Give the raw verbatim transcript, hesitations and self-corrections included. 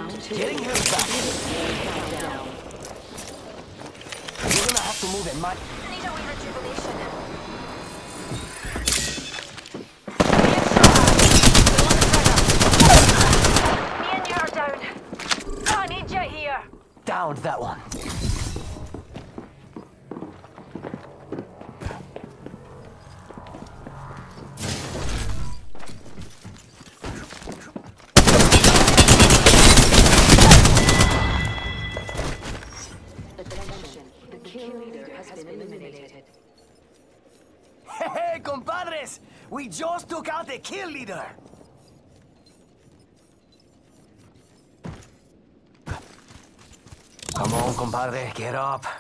Getting him back. You're gonna have to move in my... I need a wee rejuvenation. Me and you are down. I need you here. Downed that one. Hey, compadres! We just took out the kill leader! Come on, compadre, get up.